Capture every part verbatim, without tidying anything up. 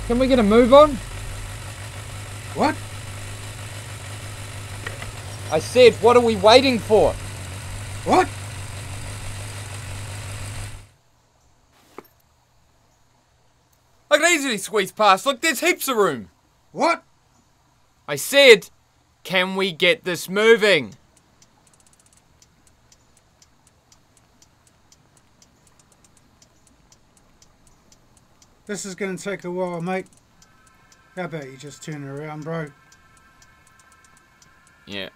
Can we get a move on? What? I said, what are we waiting for? What? I can easily squeeze past. Look, there's heaps of room. What? I said, can we get this moving? This is gonna take a while, mate. How about you just turn around, bro? Yeah.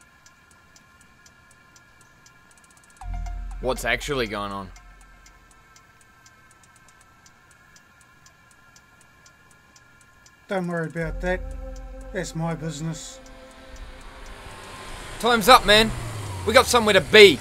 What's actually going on? Don't worry about that. That's my business. Time's up, man. We got somewhere to be.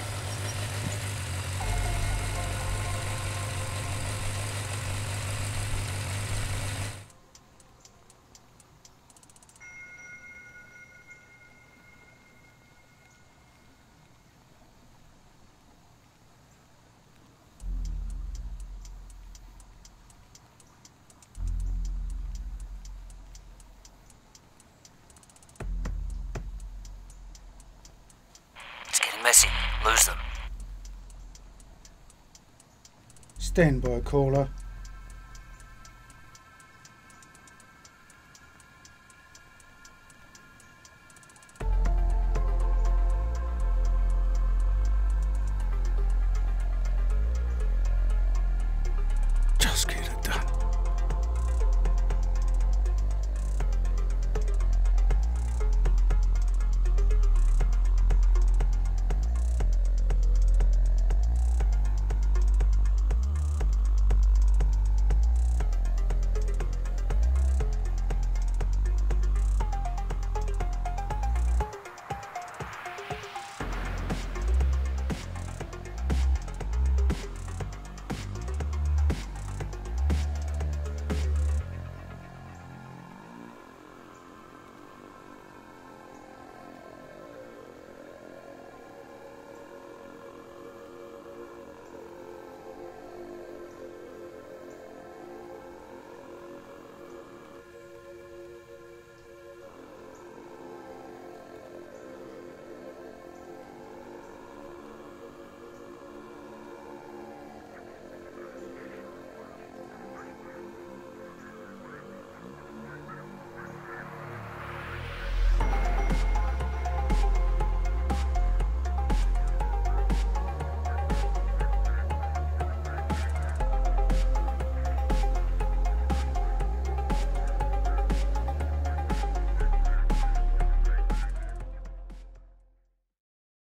Messy. Lose them. Stand by, caller.